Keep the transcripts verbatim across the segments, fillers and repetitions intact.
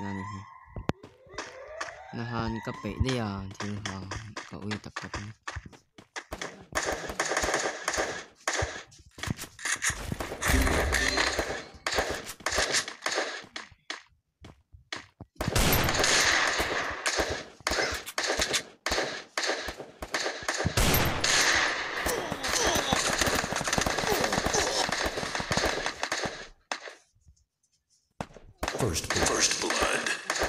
này nó han cấp bể đi à thì họ cậu uy tập tập First, first blood.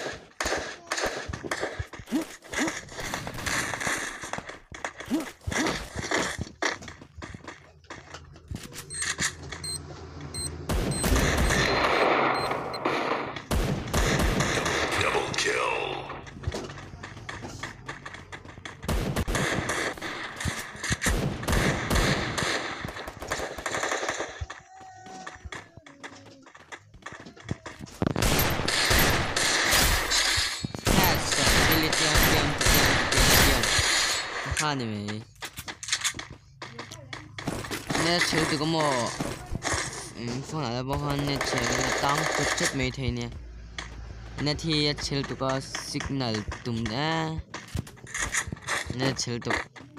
Double kill. này mày nè chơi từ có một phong lại là bao hơn nè chơi là tăng thực chất mấy thầy nè nè thì chơi từ có signal tụm nè nè chơi từ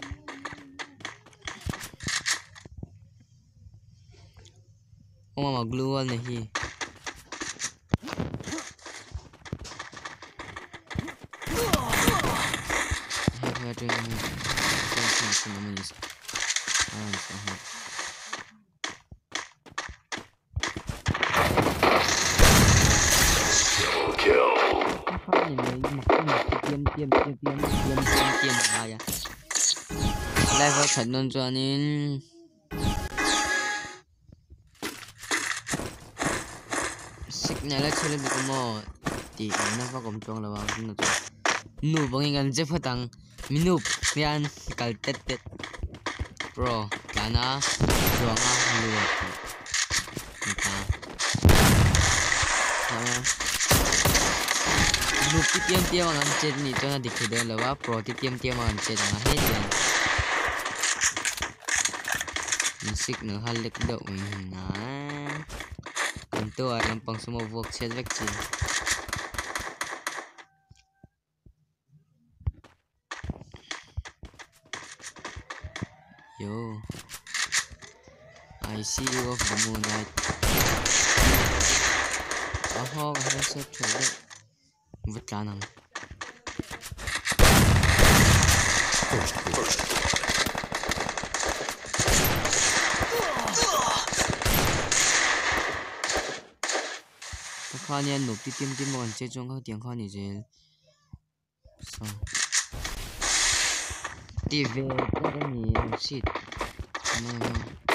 ông mà glue này hi Triple kill. Level thật luôn cho nên signal là chơi được một tí nó vào công trong là vào nó nụ bằng ngàn dép phát tăng minup yan kaltet tet pro kana juanga luwa kita nup ti tiam tiam ang chet ni chona dikhide lawa pro ti tiam tiam ang chet ang he jen musik no halek do na kanto alam pang sumobok chet vek chi Yo, I see you of the moonlight. Oh, I have so trouble. Vứt lá nằm. Các khoa nhân nộp đi tiêm tiêm một chơi trong các tiếng khoa này chứ. Sao? Đi về cái cái gì shit no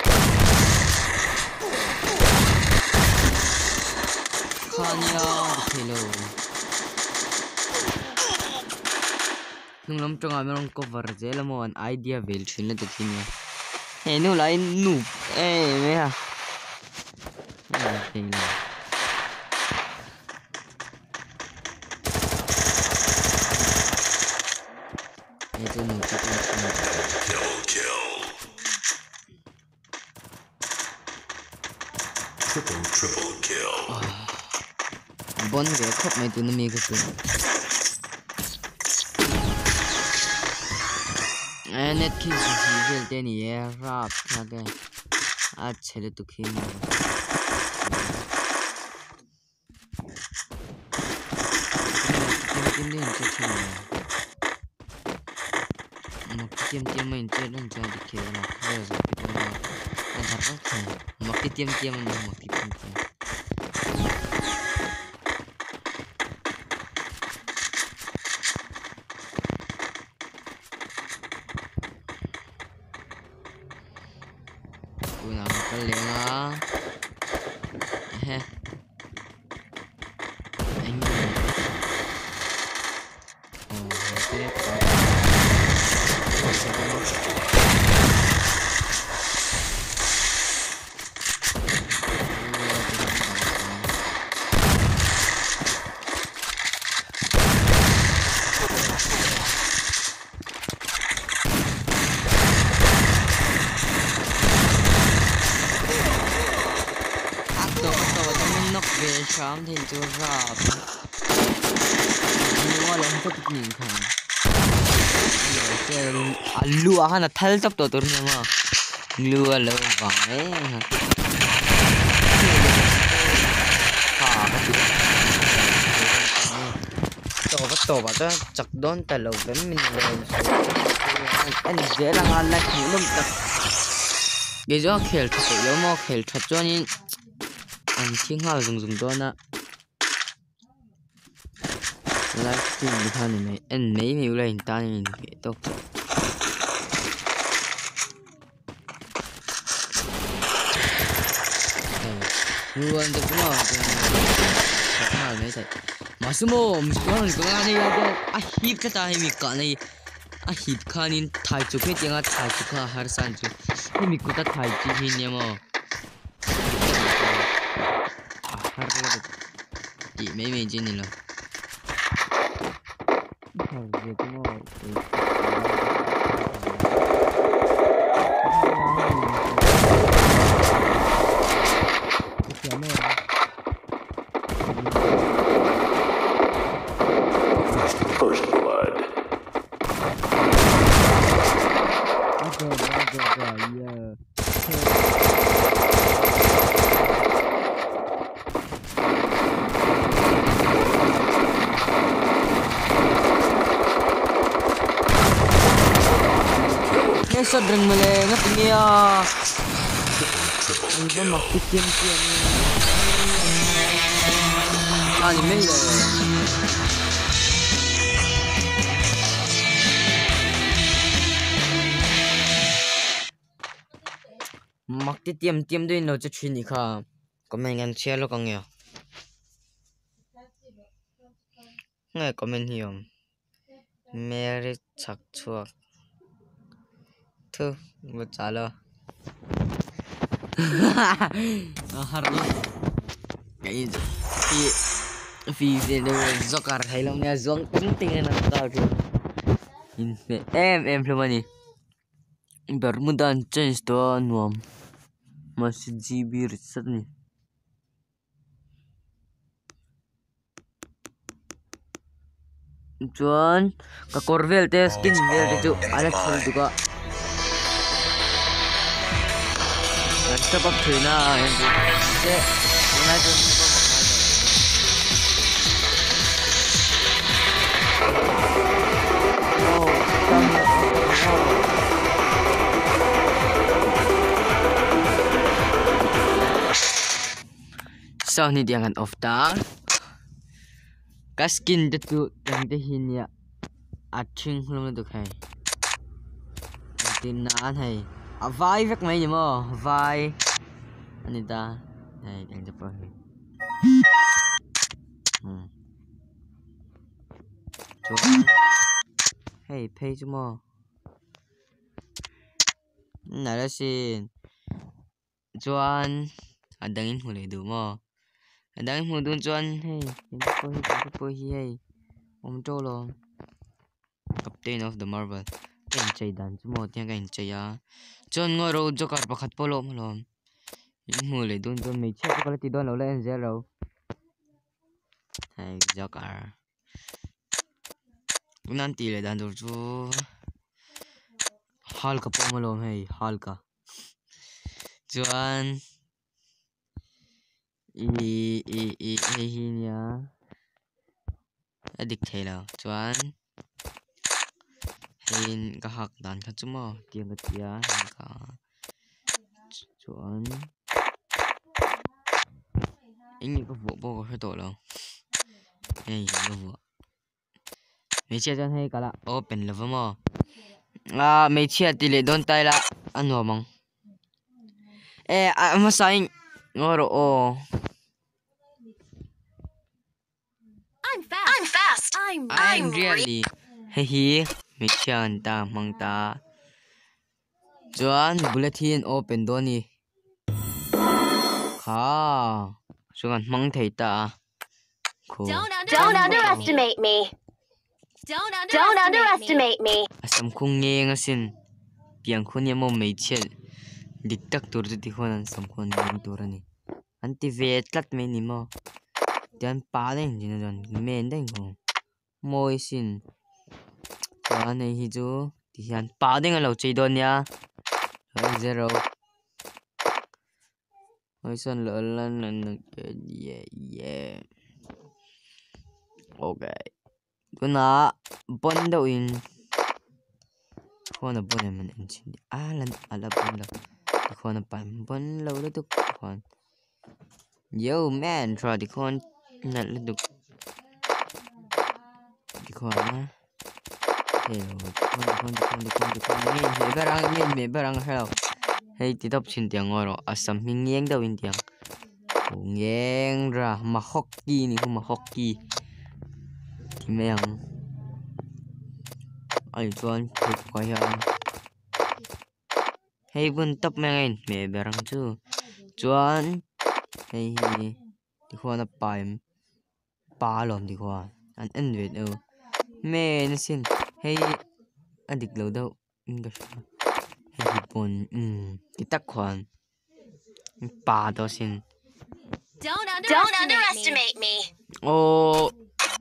khanya hello nung lam trong am rong cover je la mon idea vel thin la takin ya he nu lai nu e me ha hey la itu nu Double kill. Triple, triple kill. Bon cái khóc mấy tụi nó mi cái tụi. À net khi gì gì tên này rap ra cái. À chơi được tụi khi nào. Cái này chơi chơi một tiêm tiêm mình chơi đơn giản thì kia là bây giờ cái đó là anh thật rất thèm một cái tiêm tiêm mình một cái tiêm tiêm ui nào cái liền á he anh ồ cái về sáng thì chưa ra nhìn khang lúa hả thal chấp tổ tổ này mà lúa lâu vàng ấy tổ bắt tổ bắt đó chặt đón tại lâu với mình lên anh dễ là ngon lại hiểu lắm tập cái gió khều thật sự yếu mà khều thật cho nên anh thiên hào dùng dùng cho nó lại tìm được hơn này anh mấy miêu lên ta nhìn cái tốt luôn cho cũng là không là mấy thầy mà số một mình có mình có anh ấy à hip cái ta hay mình cả này à hip khá nên thay chụp cái tiếng thay chụp khá har san chụp thì mình có ta thay chụp hình như mà har cái gì mấy mấy chuyện này là thay cái cũng mà First blood. Nghe sốt rừng mà lệ ngất nghe anh có mặc cái kiếm kiếm à thì mấy rồi mặc cái tiêm tiêm đôi nó cho chuyện gì cả có mấy ngàn chia lo con nghèo nghe có mình hiểu mẹ chắc chuột thứ một trả lời harus cái gì vì vì đều do cả hay lắm nha doang penting là tao chứ em em luôn này bermudan change to nuam masih jibi riset nih cuan ke korvel teh skin vel itu Alex juga dan sebab China yang tu saya mana tu oh so ni dia akan off ta kaskin tu yang dehin ya aching belum tu kai tin na hay à vai vết mấy gì mà vai anh ta này đang chụp rồi chú hey pay chú mà này là xin Chuan anh đang in hồ lệ đủ mà anh đang in hồ đun Chuan hey cái bôi cái bôi hey ông trâu lo Captain of the Marvel cái chạy đàn chú mà tiếng cái chạy à Chuan ngồi rồi cho cả bác khát polo mà lo in hồ lệ đun Chuan mấy chiếc cái tí đón lâu lên zero hay cho cả nanti le dan dur chu hal ka po malom hey hal ka chuan i i i i hinya adik thela chuan hin ka hak dan kha chuma tiang ka tia hin ka chuan in ka vo bo ka to lo hey ka vo mấy chiếc chân hay cả là open là vâng mò à mấy chiếc tỷ lệ đón tay là ăn hòa mong ê à mà sao anh ngồi rồi ô I'm fast. I'm fast. I'm I'm really hey hi mấy chiếc anh ta mang ta chuan bulletin open đón đi khá chuan mang thấy ta Don't, Don't underestimate me. Don't underestimate, Don't underestimate me. Asam khung nghe ngasin piang khun ya mo mấy chiếc diktak tur tu ti khon sam khon ni tur ani anti ve tlat me ni mo tian pa den jin jon men den ko moi sin chuan hei hi chu ti hian pa ding a lo chei don nia zero oi san lo lan nan yeah yeah okay tuna bon do in khona bon man in chin alan ala bon lo khona pan bon lo lo tu khon yo man try di khon nat lo tu di khon na hello khon khon khon khon khon me me barang me me barang hello hei ti top chin tiang oro asam hing yeng do in tiang ngeng ra ma hockey ni huma hockey thì mèng ai chuan thục quay hàng hay vun top mèng mẹ berang chu chuan hay thì khoa nó bài ba lon thì khoa anh ăn việt đâu mẹ nó xin hay anh địch lâu đâu hay bồn um cái tắc khoan ba đó xin Don't underestimate me. ô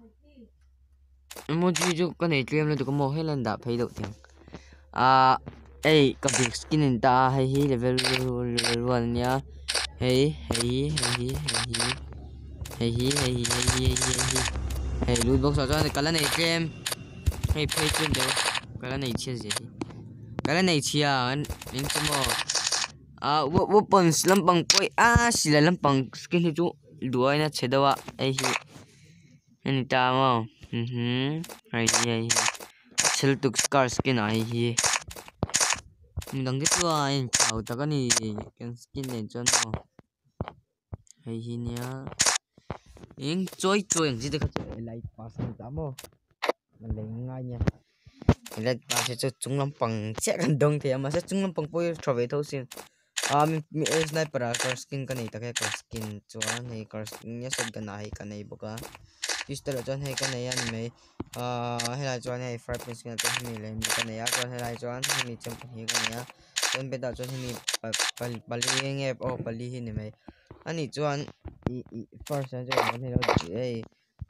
một chi chú cái này game là tụi có một hay lần đã thấy được tiếng à ấy cái việc skin này ta hay hi level level one nhá hay hay hay hay hay hay hay hay hay hay loot box cho cái này game hay pay trên đâu cái này chia gì cái này chia anh anh xem mà à weapons lâm bằng quay à xí là lâm bằng skin thì chú đuổi nó chế đâu ạ ấy anh ta mà mhm hay hay chil tuk scar skin ai hi mình cái tua anh chào ta cái này cái skin này cho nó hay hi nhá anh chơi chơi anh chỉ được cái lại pass tạm mà mình lấy ngay nha lại pass cho chúng lắm bằng sẽ gần đông thì mà sẽ chúng lắm bằng bôi trò về thôi xin à mình mình sniper cái skin cái này ta cái skin cho này cái skin nhá skin cái này cái này bốc pistol cho hay cái này anh mấy hay là cho này five pin skin cho mình lên cái này cho hay là cho anh mình chấm cái này á bên bên đó cho mình bali bali nghe ô bali hi này mấy anh ấy cho anh first cho anh này nó gì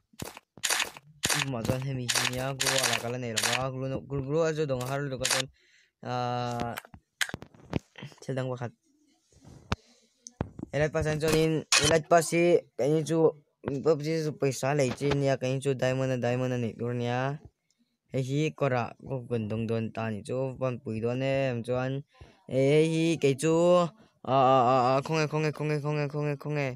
mà cho hay mình nhá gua là cái này là gua gua gua cho đồng haru được con à sẽ đăng vào elite pass cho nên elite pass cái này chú bắp gì chú पैसा lấy trên nhà cái chú diamond diamond này luôn nha hay hi cora có gần đông đông ta này chú vẫn bùi đó nè cho anh hay hi cái chú à à à không nghe không nghe không nghe không nghe không nghe không nghe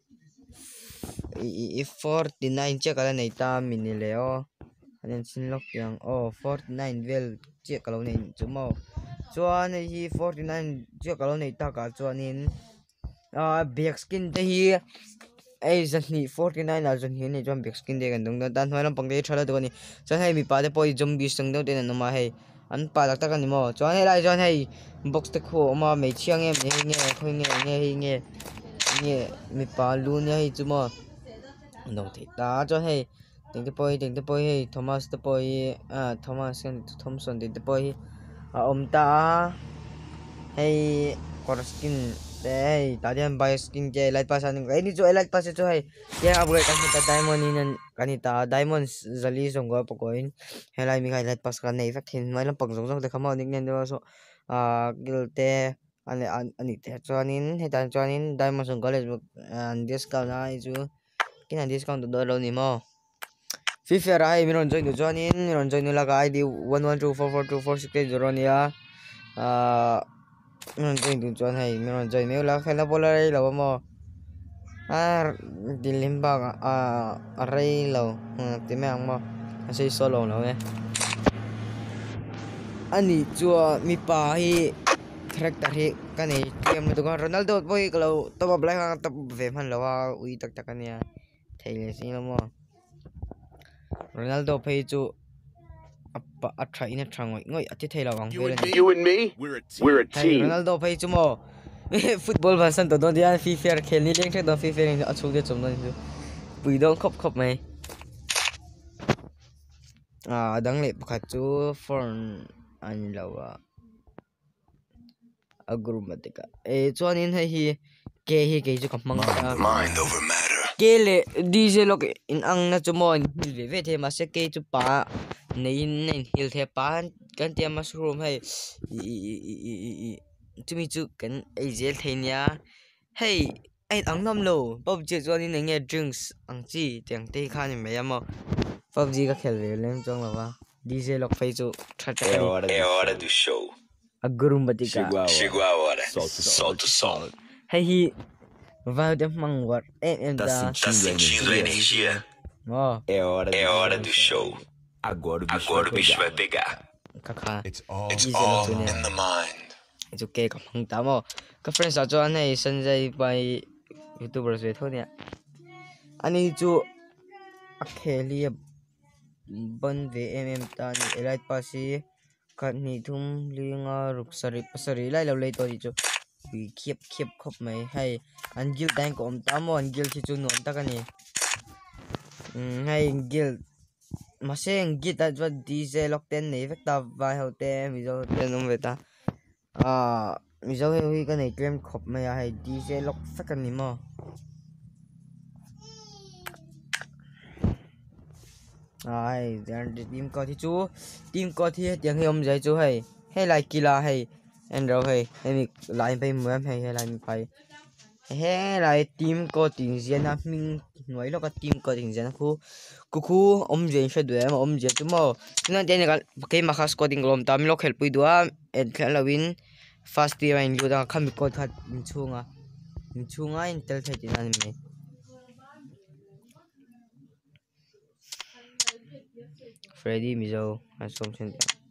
forty-nine chắc cái này ta mình leo anh xin lỗi yang oh forty-nine vel chắc cái này chú mau cho anh hi forty-nine chắc cái này ta cả cho anh à big skin thì hi ai dân ni forty-nine là dân hi này cho big skin để gần đông tan hoài lắm bằng cái trò đó này cho hay bị pa để poi zombie sang đâu tên nó mà hay anh pa đặc cái này mà cho hay lại cho hay box tech khô mà mấy chiang em nghe nghe khôi nghe nghe nghe nghe bị pa luôn nha hay chứ mà đồng thì ta cho hay tiếng cái poi tiếng cái poi hay Thomas cái poi à Thomas Thompson tiếng cái poi à ông ta hay còn skin đây tadi anh buy skin ke light pass anh cái này cho light pass cho hay cái upgrade kan ta diamond in kan ta diamond zali song go pa coin helai mi kai light pass kan nei fak hin mai lam pang jong jong te khama nik nen do so a gilte ani ani te chuanin hetan chuanin diamond song college and discount na chu kin discount do lo ni mo FIFA rai mi ron join do chuanin mi ron join la ga id one one two four four two four six zero nia a mình chơi được cho này mình chơi nếu là khai là bola đây là bao à đi lên bao à ở đây là tìm mấy ông mà chơi solo nào nghe anh đi chùa mi pa hi tractor hi cái này game mà tụi con Ronaldo boy kalau tao beli hàng tao về man là ui tak tak này thấy là gì lắm mà Ronaldo pay chu apa atrai ina trangoi ngoi ati thela wang You and me, we're a team. Ronaldo pay chumo football version to don dia FIFA khelni leng thek don FIFA ni achuk de chum don pui dong khop khop mai à dang le pakhat chu phone ani lawa agrumatika e chuanin hei hi ke hi ke chu kamang Mind over matter. ke le dj lok in ang na chumo ni ve ve the ma se ke chu pa nei nei hil the pan kan tia mushroom hay chumi chu kan ai zel theinia hey ai ang nam lo pop je chuan in nge drinks ang chi tiang te khan ni me amo pubg ka khel ve lem chong lawa dj lok fei chu thata É kani hora, é hora do show. agurum batika Chegou a hora. Chegou a hora. Solta, solta o som. hey hi vai de mangwar em em Tá da sentindo a energia? oh É hora, é hora do show. Agora o bicho, Agora vai, o bicho pegar. vai pegar. Kaka It's all, It's It's all in the mind. it's okay ka phang ta mo ka friends a chuan nei sanjay pai youtubers ve thonia ani chu a kheli ban ve mm tan elite pasi kan ni thum linga ruksari pasari lai lo lei to ni chu bi khiep khiep khop mai hai angil tank om ta mo angil thi chu non ta kani um hai angil maseng git at what dj lock ten nei vekta vai hote mizo ten um veta a mizo hi ka nei claim khop mai hai dj lock sakan ni mo ai dan team ko thi chu team ko thi tiang hi om jai chu hai he lai kila hai en ro hai he lai pai muam hai he lai pai he lai team ko ting jian a ming noi lo ka team ko ting jian khu ku khu om je she du em om je chu mo na de ne ka ke ma khas ko ding lom tam lo khel pui dua en khel lawin fast ti rain lu da kham ko that chunga chunga in tel thai tin an me frady mizo asom chen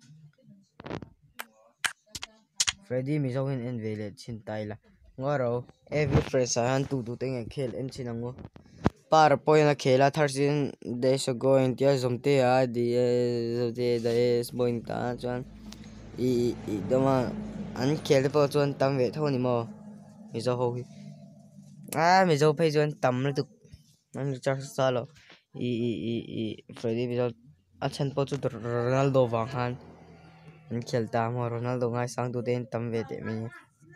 frady mizo in en vele chin taila ngoro every fresh han tu tu teng khel en chinango par point na khela thirteen days ago in tia zomte a di zote days point ta chuan i i doma an khel po chuan tam ve thoni mo mizo ho a mizo phei chuan tam la tu an char sa lo i i i i frady mizo achan po chu ronaldo wang han an khel ta mo ronaldo ngai sang tu ten tam ve te mi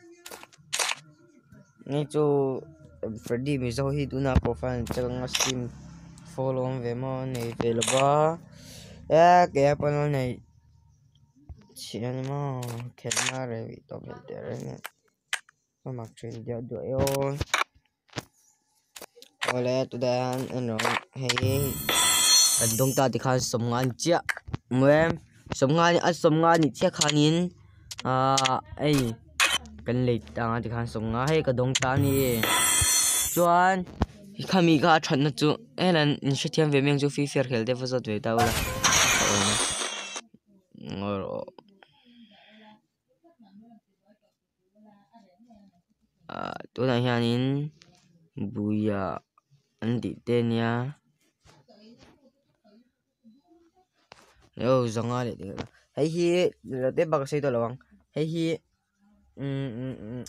ni chu frady mizo hi tuna profile chang steam follow ve mo nei ve lo ba ya ke pa no nei chian mo khel na re vi to ve te re ne ma mak chen dia do yo ole tu dan an ro hei an dong ta ti khan som ngan chia mem som ngan a som ngan ni chia khanin a ai kan le ta ti khan som nga hei ka dong ta ni chuan khami ga than na chu elan in shithiam ve meng chu fi fair khel de fa zat ve ta wala ngor a tu na hianin buya an ti ten ya yo zanga le de hei hi te bak sei to lawang hei hi um um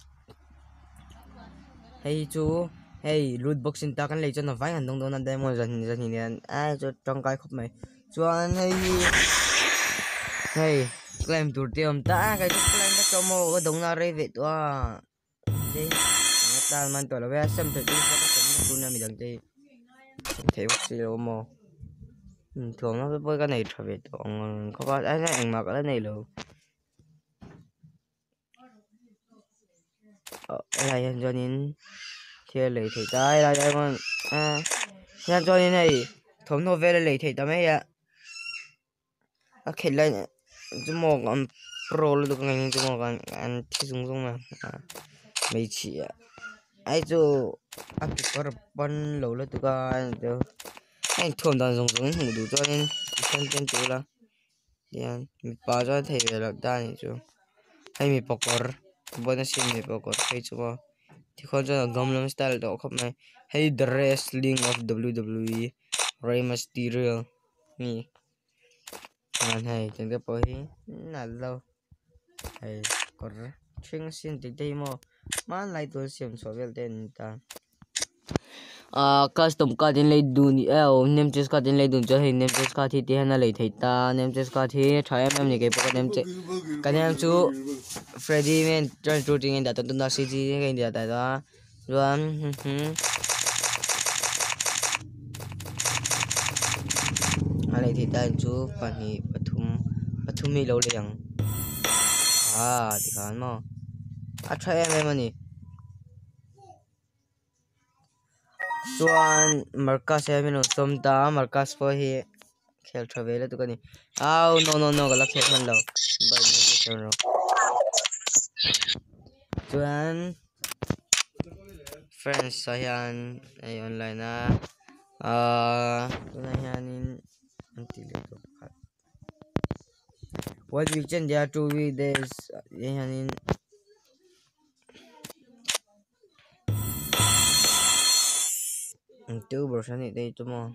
hei chu hei loot box in ta kan le chon vai han dong dong na demo zan zan ni an a cho trong kai khop mai chuan hei hi hei claim tur te om ta kai chu claim ta chomo ga dong na re ve to a je ta man to la ve sam te tu ka sam tu na mi dang te te wak si lo mo thường nó với cái này trở về còn có có ấy nó ăn mặc cái này luôn cái này cho nên chia lì thì tới đây đây con à nhân cho nên này thống thô về lì thì tao mấy ạ nó khét lên chứ một con pro luôn được ngay chứ một con ăn thì dùng dùng mà mấy chị ạ ấy chứ áp cái có bắn lẩu lên tụi con được anh thường toàn dùng dùng đủ cho nên không tên chú là điên mi ba cho thầy về là đa này chú hay mi bọc cor bọn nó xin mi bọc cor hay chú mà thì con cho là gom lắm style đó không này hay the wrestling of W W E Rey Mysterio mi ngàn hay chẳng cái bối là lâu hay cor chuyên xin thì đây mà mà lại tôi xem số về tên ta Uh, custom card in lay dun el name just card in lay dun cho hay name just card thi hana lay thai ta name just card thi try em ni ke po name che kan em chu frady men try shooting in da ton da cg ke dia ta da ruan hm ale này thì ta chú phần thì bật thum bật thum mi lâu liền à thì khán mà à try em em này chuan Marcus em nó xôm ta Marcus for hi khel travel tu cái này ao no no no cái là khel man lâu bây giờ nó chuan friends sayan ay online na ah tunayanin until ito one weekend there two weekdays yanin two version ito ito mo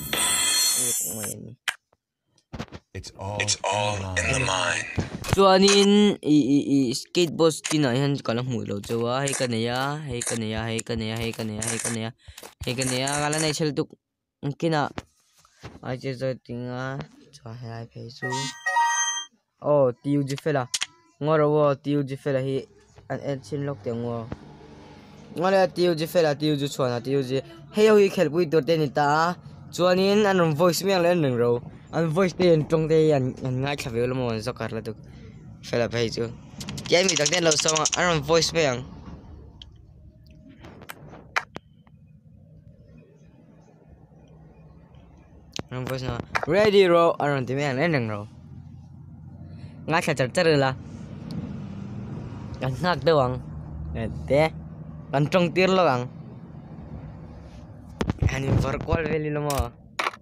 It's all, it's all in the mind. chuanin i i i skateboard tina yan kalang mulo chuwa hay kanaya hay kanaya hay kanaya hay kanaya hay kanaya hay kanaya kala na isel tuk kina ai chơi chơi tinga cho hai phê su oh tiêu gì phê là ngồi rồi tiêu gì phê là hi anh em xin lóc tiếng ngồi ngồi là tiêu gì phê là tiêu gì chuan là tiêu gì hay ơi khel buiตัวเต้นta chuanin anh voice miang lên nâng rồi anh voice tên trong đây anh anh ngay khá là một số cả là được phải là phải chứ cái mình đặc biệt là sao anh voice miang anh voice nào ready rồi anh tìm miang lên nâng rồi ngay khá chặt chặt là anh ngạc đâu anh thế anh trong tiền lo anh anh phải qual về đi mà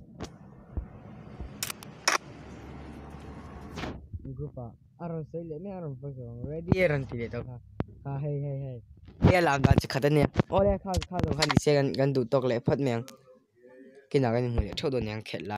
grupa aron sai le me aron fa ready aron ti le to kha ha hey hey hey ye lam da chi khatan ne ole kha kha do khan di se gan gan du tok le phat meng kina gan mu le thodo nyang khet la